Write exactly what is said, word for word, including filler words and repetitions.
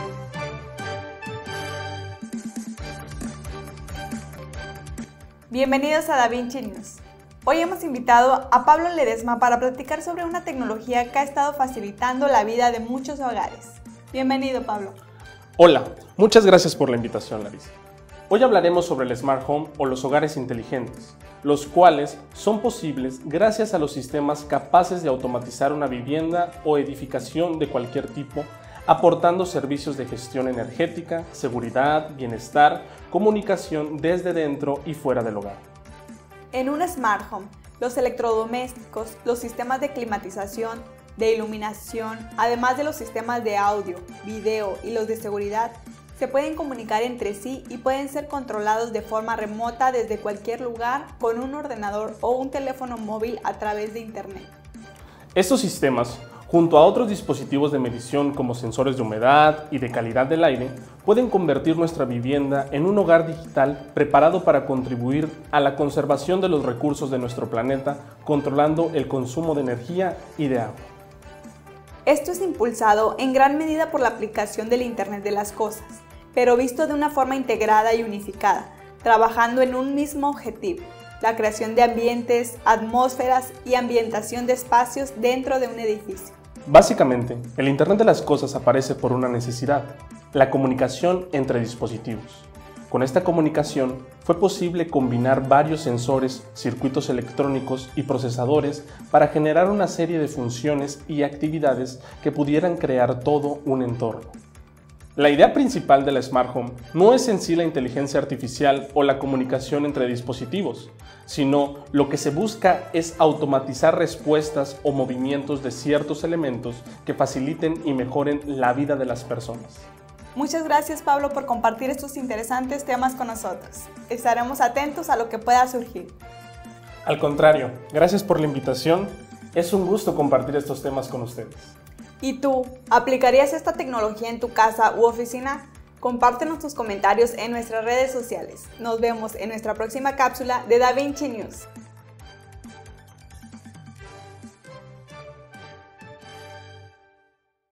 Bienvenidos a DaVinci News. Hoy hemos invitado a Pablo Ledesma para platicar sobre una tecnología que ha estado facilitando la vida de muchos hogares. Bienvenido, Pablo. Hola, muchas gracias por la invitación, Larisa. Hoy hablaremos sobre el Smart Home o los hogares inteligentes, los cuales son posibles gracias a los sistemas capaces de automatizar una vivienda o edificación de cualquier tipo, aportando servicios de gestión energética, seguridad, bienestar, comunicación desde dentro y fuera del hogar. En un Smart Home, los electrodomésticos, los sistemas de climatización, de iluminación, además de los sistemas de audio, video y los de seguridad, se pueden comunicar entre sí y pueden ser controlados de forma remota desde cualquier lugar con un ordenador o un teléfono móvil a través de Internet. Estos sistemas, junto a otros dispositivos de medición como sensores de humedad y de calidad del aire, pueden convertir nuestra vivienda en un hogar digital preparado para contribuir a la conservación de los recursos de nuestro planeta, controlando el consumo de energía y de agua. Esto es impulsado en gran medida por la aplicación del Internet de las Cosas, pero visto de una forma integrada y unificada, trabajando en un mismo objetivo: la creación de ambientes, atmósferas y ambientación de espacios dentro de un edificio. Básicamente, el Internet de las Cosas aparece por una necesidad: la comunicación entre dispositivos. Con esta comunicación fue posible combinar varios sensores, circuitos electrónicos y procesadores para generar una serie de funciones y actividades que pudieran crear todo un entorno. La idea principal de la Smart Home no es en sí la inteligencia artificial o la comunicación entre dispositivos, sino lo que se busca es automatizar respuestas o movimientos de ciertos elementos que faciliten y mejoren la vida de las personas. Muchas gracias, Pablo, por compartir estos interesantes temas con nosotros. Estaremos atentos a lo que pueda surgir. Al contrario, gracias por la invitación. Es un gusto compartir estos temas con ustedes. ¿Y tú, aplicarías esta tecnología en tu casa u oficina? Compártenos tus comentarios en nuestras redes sociales. Nos vemos en nuestra próxima cápsula de DaVinci News.